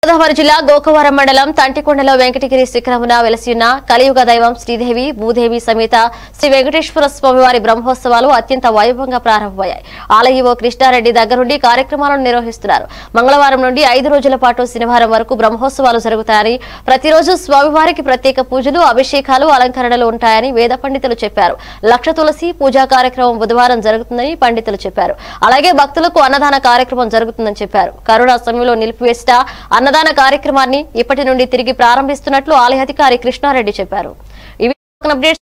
గోదావరి జిల్లా గోకవరం మండలం తంటికొండలో వెంకటగిరి శిఖరమున వెలసియున్న కలియుగ దైవం శ్రీదేవి భూదేవి సమేత శ్రీ వెంకటేశ్వర స్వామివారి బ్రహ్మోత్సవాలు అత్యంత వైభవంగా ప్రారంభమయ్యాయి. ఆలయ కృష్ణారెడ్డి దగ్గరుండి కార్యక్రమాలను నిర్వహిస్తున్నారు. మంగళవారం నుండి 5 రోజుల పాటు శనివారం వరకు బ్రహ్మోత్సవాలు జరుగుతాయని, ప్రతిరోజు స్వామివారికి ప్రత్యేక పూజలు, అభిషేకాలు, అలంకరణలు ఉంటాయని వేద పండితులు చెప్పారు. లక్ష తులసి పూజా కార్యక్రమం బుధవారం జరుగుతుందని పండితులు చెప్పారు. అలాగే భక్తులకు అన్నదాన కార్యక్రమం జరుగుతుందని చెప్పారు. కరోనా సమయంలో నిలిపివేసిన అన్నదాన కార్యక్రమాన్ని ఇప్పటి నుండి తిరిగి ప్రారంభిస్తున్నట్లు ఆలయ అధికారి కృష్ణారెడ్డి చెప్పారు. ఇవి అప్డేట్స్.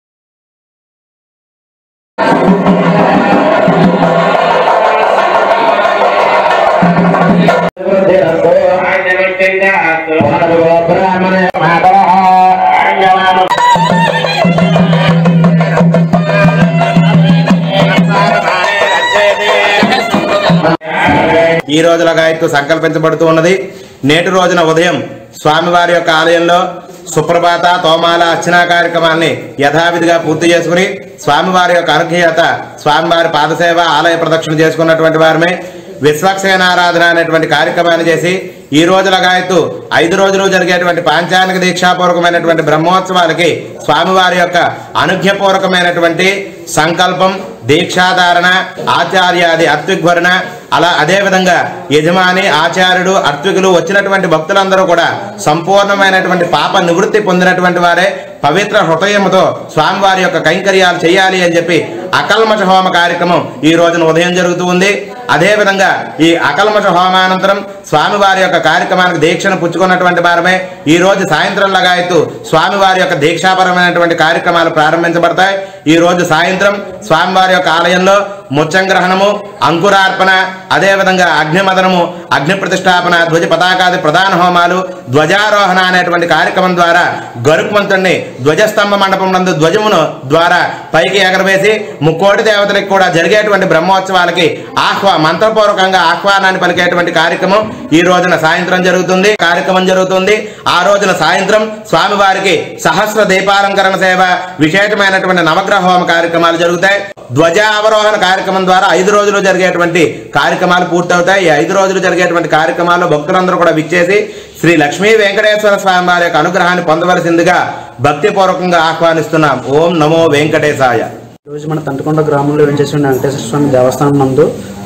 ఈ రోజుల గాయత్తు సంకల్పించబడుతూ ఉన్నది. నేటి రోజున ఉదయం స్వామివారి యొక్క ఆలయంలో సుప్రభాత తోమాల అర్చనా కార్యక్రమాన్ని యథావిధిగా పూర్తి చేసుకుని స్వామివారి యొక్క అనుగ్రహత స్వామివారి పాదసేవ ఆలయ ప్రదక్షిణ చేసుకున్నటువంటి వారమే విశ్వక్సేనారాధన అనేటువంటి కార్యక్రమాన్ని చేసి ఈ రోజుల గాయత్తు 5 రోజులు జరిగేటువంటి పాంచానిక దీక్షాపూర్వకమైనటువంటి బ్రహ్మోత్సవాలకి స్వామివారి యొక్క అనుజ్ఞపూర్వకమైనటువంటి సంకల్పం, దీక్షాధారణ, ఆచార్యాది అత్విగ్వరణ, అలా అదేవిధంగా యజమాని, ఆచార్యుడు, అర్త్వికులు వచ్చినటువంటి భక్తులందరూ కూడా సంపూర్ణమైనటువంటి పాప నివృత్తి పొందినటువంటి వారే పవిత్ర హృదయంతో స్వామివారి యొక్క కైంకర్యాలు చేయాలి అని చెప్పి అకల్మష హోమ కార్యక్రమం ఈ రోజున ఉదయం జరుగుతూ ఉంది. అదేవిధంగా ఈ అకల్మష హోమానంతరం స్వామివారి యొక్క కార్యక్రమానికి దీక్షను పుచ్చుకున్నటువంటి వారమే ఈ రోజు సాయంత్రం లగాయత్తు స్వామివారి యొక్క దీక్షాపరమైనటువంటి కార్యక్రమాలు ప్రారంభించబడతాయి. ఈ రోజు సాయంత్రం స్వామివారి యొక్క ఆలయంలో ముచ్చంగ్రహణము, అంకురార్పణ, అదేవిధంగా అగ్నిమదనము, అగ్ని ప్రతిష్టాపన, ధ్వజ పతాకాది ప్రధాన హోమాలు, ధ్వజారోహణ అనేటువంటి కార్యక్రమం ద్వారా గరుత్మంతుడిని ధ్వజస్తంభ మండపం నందు ధ్వజమును ద్వారా పైకి ఎగరవేసి ముక్కోటి దేవతలకు కూడా జరిగేటువంటి బ్రహ్మోత్సవాలకి మంత్రపూర్వకంగా ఆహ్వానాన్ని పలికేటువంటి కార్యక్రమం ఈ రోజున సాయంత్రం జరుగుతుంది. ఆ రోజున సాయంత్రం స్వామివారికి సహస్ర దీపాలంకరణ సేవ, విశేషమైనటువంటి నవగ్రహ హోమ కార్యక్రమాలు జరుగుతాయి. ధ్వజ అవరోహణ కార్యక్రమం ద్వారా 5 రోజులు జరిగేటువంటి కార్యక్రమాలు పూర్తవుతాయి. ఈ 5 రోజులు జరిగేటువంటి కార్యక్రమాల్లో భక్తులందరూ కూడా విచ్చేసి శ్రీ లక్ష్మీ వెంకటేశ్వర స్వామి వారి యొక్క అనుగ్రహాన్ని పొందవలసిందిగా భక్తిపూర్వకంగా ఆహ్వానిస్తున్నాం. ఓం నమో వెంకటేశాయ. రోజు మన తంటికొండ గ్రామంలో వెంచేసిన వెంకటేశ్వర స్వామి దేవస్థానం నందు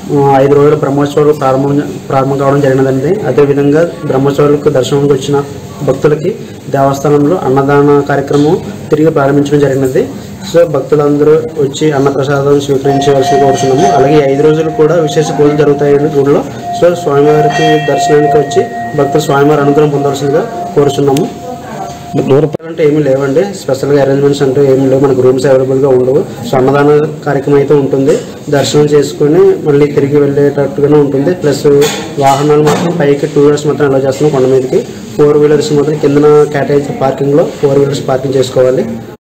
5 రోజుల బ్రహ్మోత్సవాలు ప్రారంభం కావడం జరిగినదండి. అదేవిధంగా బ్రహ్మోత్సవాలకు దర్శనానికి వచ్చిన భక్తులకి దేవస్థానంలో అన్నదాన కార్యక్రమం తిరిగి ప్రారంభించడం జరిగినది. సో భక్తులందరూ వచ్చి అన్నప్రసాదం స్వీకరించవలసి కోరుతున్నాము. అలాగే 5 రోజులు కూడా విశేష పూజలు జరుగుతాయండి గుడిలో. సో స్వామివారికి దర్శనానికి వచ్చి భక్తులు స్వామివారి అనుగ్రహం పొందవలసిందిగా కోరుచున్నాము. అంటే ఏమీ లేవండి, స్పెషల్గా అరేంజ్మెంట్స్ అంటే ఏమీ లేవు, మనకు రూమ్స్ అవైలబుల్గా ఉండవు. సో అన్నదాన కార్యక్రమం అయితే ఉంటుంది. దర్శనం చేసుకుని మళ్ళీ తిరిగి వెళ్ళేటట్టుగానే ఉంటుంది. ప్లస్ వాహనాలు మాత్రం పైకి 2 వీలర్స్ మాత్రం అలా చేస్తున్నాం. కొండ మీదకి 4 వీలర్స్ మాత్రం కిందన కేటాయించిన పార్కింగ్లో 4 వీలర్స్ పార్కింగ్ చేసుకోవాలి.